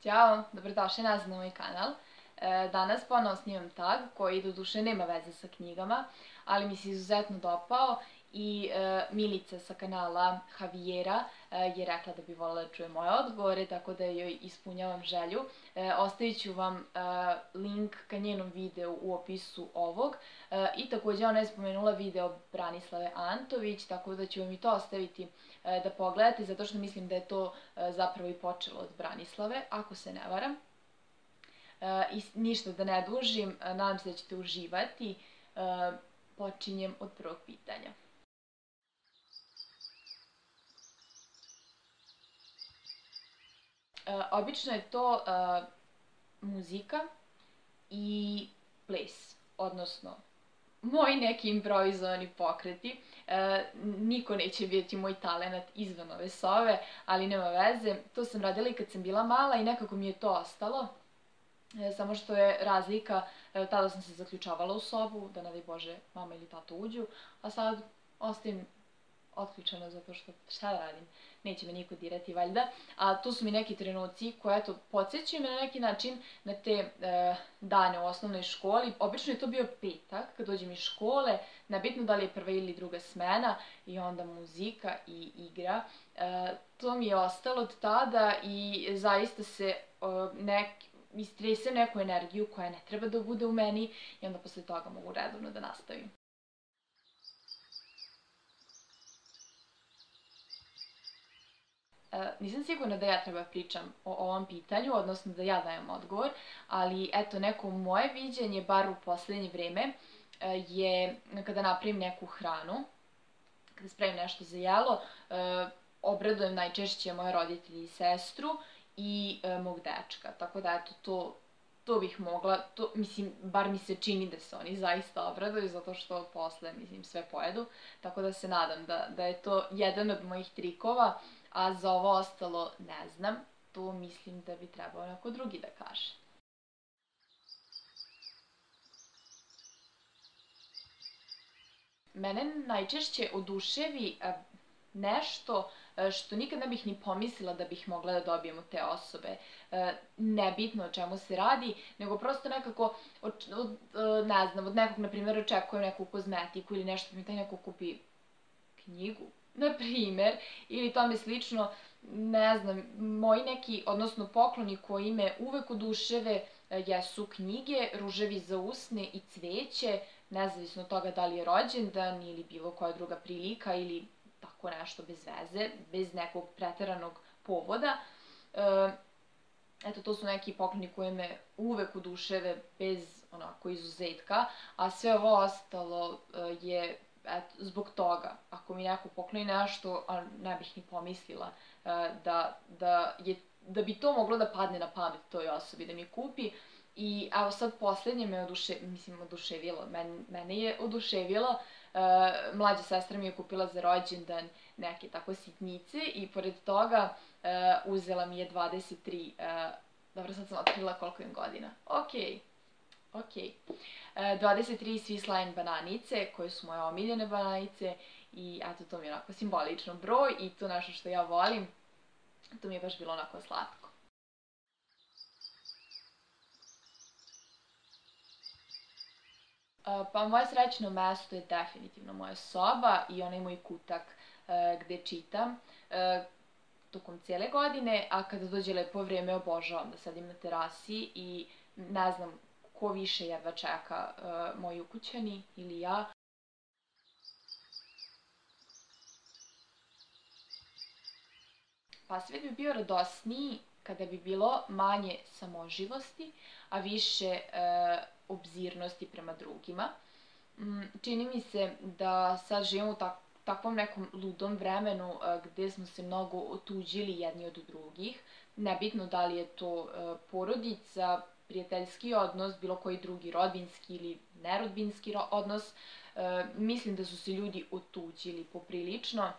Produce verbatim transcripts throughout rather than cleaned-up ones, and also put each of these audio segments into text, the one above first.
Ćao, dobrodošli nazad na moj kanal. Danas ponovo snimam tag koji doduše nema veze sa knjigama, ali mi se izuzetno dopao i Milica sa kanala Javijera je rekla da bi voljela da čuje moje odgovore, tako da joj ispunjavam želju. Ostavit ću vam link ka njenom videu u opisu ovog i također ona je spomenula video Branislave Antović, tako da ću vam i to ostaviti da pogledate, zato što mislim da je to zapravo i počelo od Branislave, ako se ne varam. I ništa da ne dužim, nadam se da ćete uživati. Počinjem od prvog pitanja. Obično je to muzika i ples, odnosno moji neki improvizovani pokreti. Niko neće vidjeti moj talenat izvan ove sobe, ali nema veze. To sam radila i kad sam bila mala i nekako mi je to ostalo. Samo što je razlika, tada sam se zaključavala u sobu, da ne daj Bože mama ili tata uđu, a sad ostajem otključana zato što šta da radim, neće me niko dirati valjda. A tu su mi neki trenuci koji, eto, podsjećaju me na neki način na te dane u osnovnoj školi. Obično je to bio petak, kad dođem iz škole, nebitno da li je prva ili druga smena, i onda muzika i igra. To mi je ostalo od tada i zaista se neki istresem neku energiju koja ne treba da bude u meni i onda posle toga mogu redovno da nastavim. Nisam sigurna da ja treba pričam o ovom pitanju, odnosno da ja dajem odgovor, ali eto, neko moje viđenje, bar u poslednje vreme, je kada napravim neku hranu, kada spremim nešto za jelo, obradujem najčešće moje roditelje i sestru i mog dečka, tako da eto, to, to bih mogla, to, mislim, bar mi se čini da se oni zaista obraduju, zato što posle, mislim, sve pojedu, tako da se nadam da, da je to jedan od mojih trikova, a za ovo ostalo ne znam, to mislim da bi trebao neko drugi da kaže. Mene najčešće oduševi nešto što nikad ne bih ni pomislila da bih mogla da dobijem od te osobe. Nebitno o čemu se radi, nego prosto nekako, ne znam, od nekog, na primjer, očekujem neku kozmetiku ili nešto, mi taj neko kupi knjigu, na primjer, ili tome slično, ne znam, moji neki, odnosno pokloni koji me uvek oduševe jesu knjige, ruževi za usne i cveće, nezavisno od toga da li je rođendan ili bilo koja druga prilika ili tako nešto bez veze, bez nekog preteranog povoda. Eto, to su neki pokloni koji me uvek oduševe bez onako izuzetka, a sve ovo ostalo je zbog toga. Ako mi neko pokloni nešto, a ne bih ni pomislila da bi to moglo da padne na pamet toj osobi da mi kupi. I evo sad poslednje me oduševilo, mene je oduševilo, mlađa sestra mi je kupila za rođendan neke tako sitnice i pored toga uzela mi je dvadeset tri, dobro sad sam otkrila koliko im godina, okej, okej, dvadeset tri Swiss Line bananice koje su moje omiljene bananice i eto, to mi je onako simbolično broj i to nešto što ja volim, to mi je baš bilo onako slatko. Pa moje srećno mesto je definitivno moja soba i onaj moj kutak gde čitam tokom cijele godine, a kada dođe lepo vreme obožavam da sedim na terasi i ne znam ko više jedva čeka, moji ukućani ili ja. Pa svet bi bio radosniji kada bi bilo manje samoživosti, a više obzirnosti prema drugima. Čini mi se da sad živimo u takvom nekom ludom vremenu gde smo se mnogo otuđili jedni od drugih. Nebitno da li je to porodica, prijateljski odnos, bilo koji drugi rodbinski ili nerodbinski odnos. Mislim da su se ljudi otuđili poprilično.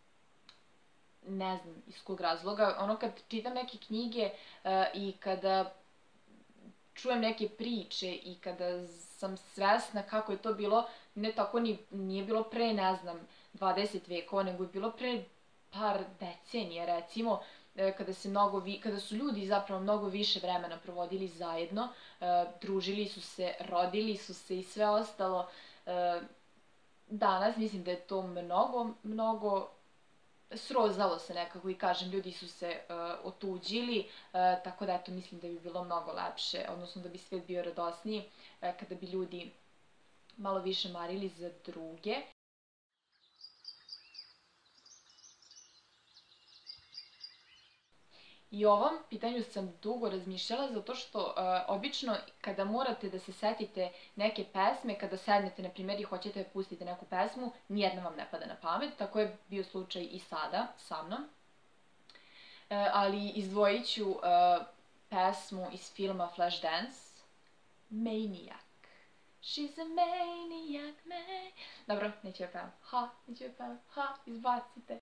Ne znam iz kog razloga. Ono kad čitam neke knjige i kada čujem neke priče i kada sam svesna kako je to bilo, ne tako nije bilo pre, ne znam, dvadeset vekova, nego je bilo pre par decenija, recimo, kada se mnogo vi, kada su ljudi zapravo mnogo više vremena provodili zajedno, družili su se, rodili su se i sve ostalo. Danas mislim da je to mnogo, mnogo srozalo se nekako i kažem, ljudi su se otuđili, tako da eto mislim da bi bilo mnogo lepše, odnosno da bi svet bio radosniji kada bi ljudi malo više marili za druge. I o ovom pitanju sam dugo razmišljala zato što uh, obično kada morate da se setite neke pesme, kada sednete na primjer i hoćete da pustite neku pesmu, nijedna vam ne pada na pamet, tako je bio slučaj i sada sa mnom. Uh, ali izdvojit ću uh, pesmu iz filma Flashdance, Maniac. She's a maniac, man. Dobro, neću joj pevam. Ha, neću joj pevam. Ha, izbacite.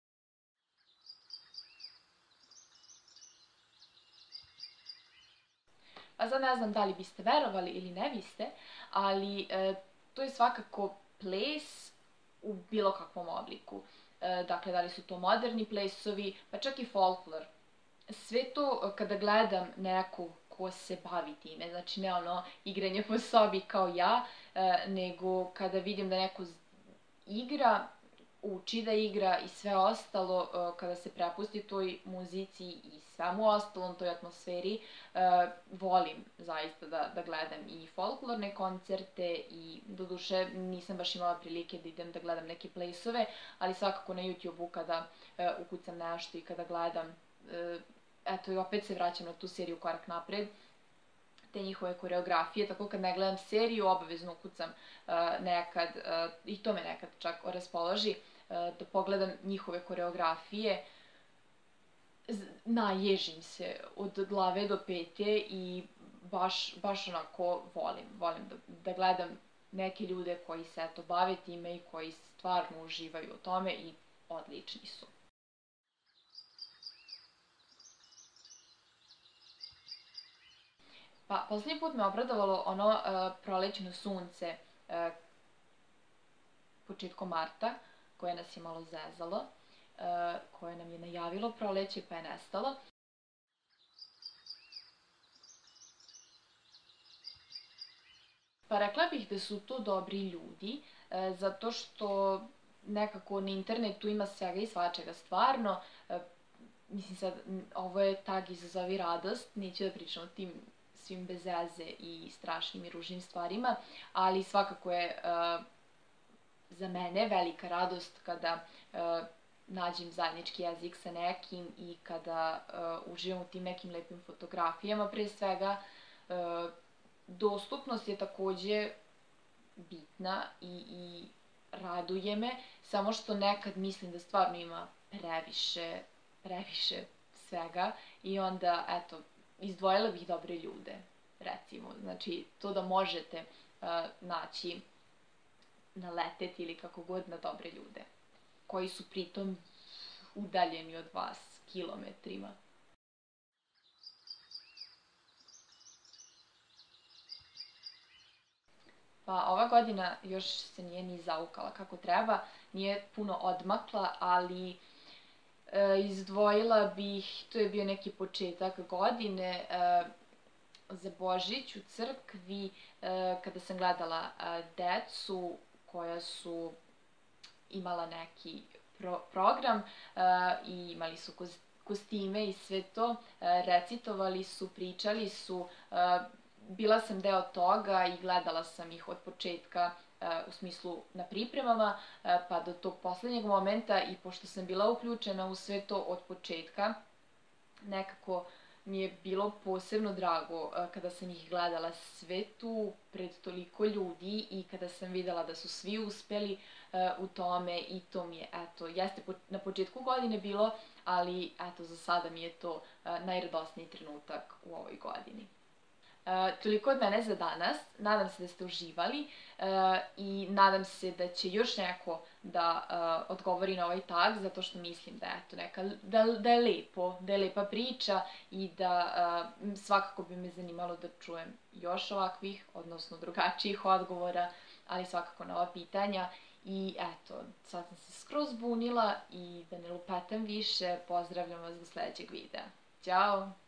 Pa sad ne znam da li biste verovali ili ne biste, ali e, to je svakako ples u bilo kakvom obliku. E, dakle, da li su to moderni plesovi, pa čak i folklor. Sve to kada gledam neku ko se bavi time, znači ne ono igranje po sobi kao ja, e, nego kada vidim da neko igra, uči da igra i sve ostalo, uh, kada se prepusti toj muzici i svemu ostalom, toj atmosferi, uh, volim zaista da, da gledam i folklorne koncerte i doduše nisam baš imala prilike da idem da gledam neke plesove, ali svakako na YouTube-u kada uh, ukucam nešto i kada gledam, uh, eto i opet se vraćam na tu seriju Korak napred, te njihove koreografije, tako kad ne gledam seriju, obavezno ukucam uh, nekad, uh, i to me nekad čak raspoloži, uh, da pogledam njihove koreografije, naježim se od glave do pete i baš, baš onako volim, volim da, da gledam neke ljude koji se eto bave time i koji stvarno uživaju u tome i odlični su. Pa, posljednji put me obradovalo ono uh, prolećno sunce uh, početkom marta, koje nas je malo zezalo, uh, koje nam je najavilo proleće pa je nestalo. Pa rekla bih da su to dobri ljudi, uh, zato što nekako na internetu ima svega i svačega stvarno. Uh, mislim sad, ovo je tag izazovi radost, neću da pričam o tim svim bez veze i strašnim i ružnim stvarima, ali svakako je uh, za mene velika radost kada uh, nađem zajednički jezik sa nekim i kada uh, uživam u tim nekim lepim fotografijama. Pre svega, uh, dostupnost je takođe bitna i, i raduje me, samo što nekad mislim da stvarno ima previše, previše svega i onda, eto, izdvojila bih dobre ljude, recimo. Znači, to da možete uh, naći, naleteti ili kako god na dobre ljude, koji su pritom udaljeni od vas kilometrima. Pa ova godina još se nije ni zaukala kako treba, nije puno odmakla, ali e, izdvojila bih, to je bio neki početak godine, e, za Božić u crkvi, e, kada sam gledala e, decu koja su imala neki pro program e, i imali su kostime i sve to, e, recitovali su, pričali su, e, bila sam deo toga i gledala sam ih od početka u smislu na pripremama pa do tog poslednjeg momenta i pošto sam bila uključena u sve to od početka, nekako mi je bilo posebno drago kada sam ih gledala sve tu pred toliko ljudi i kada sam videla da su svi uspeli u tome i to mi je, eto, jeste na početku godine bilo, ali eto, za sada mi je to najradosniji trenutak u ovoj godini. Uh, toliko od mene za danas, nadam se da ste uživali uh, i nadam se da će još neko da uh, odgovori na ovaj tag, zato što mislim da, eto, neka, da, da je lepo, da je lepa priča i da uh, svakako bi me zanimalo da čujem još ovakvih, odnosno drugačijih odgovora, ali svakako na ova pitanja. I eto, sad sam se skroz zbunila i da ne lupetam više, pozdravljam vas do sledećeg videa. Ćao!